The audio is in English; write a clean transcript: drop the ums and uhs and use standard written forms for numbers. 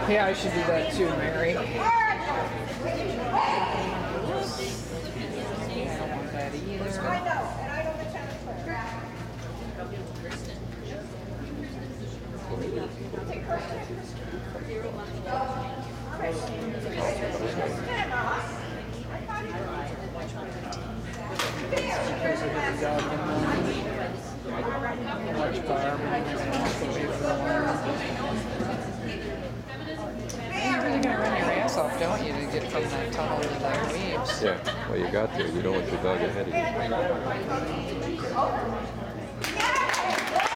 Yeah, I should do that too, Mary. I don't want that either. Much carb. You're really gonna run your ass off, don't you, to get from that tunnel to that Weaves? Yeah, well, you got to. You don't want your dog ahead of you.